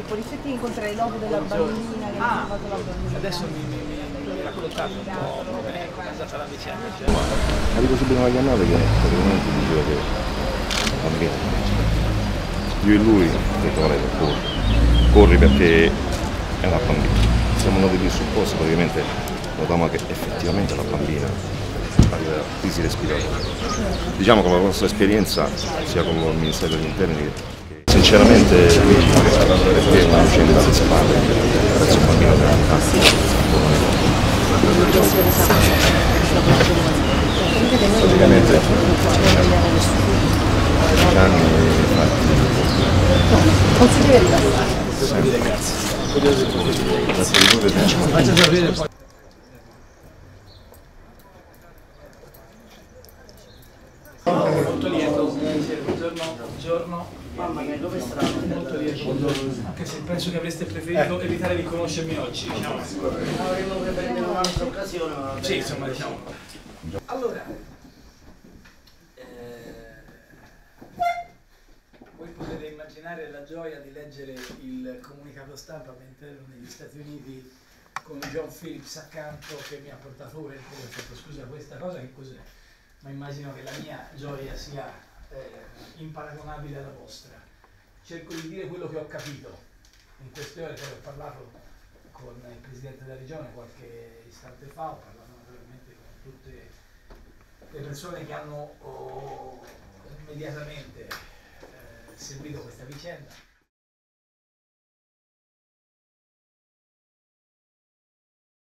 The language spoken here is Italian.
poliziotti incontrare dopo della bambina che ha salvato la bambina. Adesso mi raccontate un po' come è andata la vicenda. Cioè. Arrivo subito alla chiamata che praticamente diceva che la bambina, io e lui ho detto guarda, corri perché è una bambina. Siamo andati lì sul posto, praticamente notiamo che effettivamente la bambina aveva crisi respiratoria. Diciamo che la nostra esperienza, sia con il Ministero degli Interni, che sinceramente perché è una vicenda alle spalle, ragazzo un bambino che praticamente 10 anni Posso dire? Faccia sapere poi. Molto lieto, buongiorno. Mamma mia, dove strano? Molto lieto, anche se penso che avreste preferito evitare di conoscermi oggi, diciamo. Avremmo che prendere un'altra occasione, ma Sì, insomma, diciamo. Allora, voi potete immaginare la gioia di leggere il comunicato stampa mentre ero negli Stati Uniti con John Phillips accanto che mi ha portato over e ho detto scusa questa cosa che cos'è? Ma immagino che la mia gioia sia imparagonabile alla vostra. Cerco di dire quello che ho capito in queste ore, poi ho parlato con il Presidente della Regione qualche istante fa, ho parlato naturalmente con tutte le persone che hanno immediatamente seguito questa vicenda.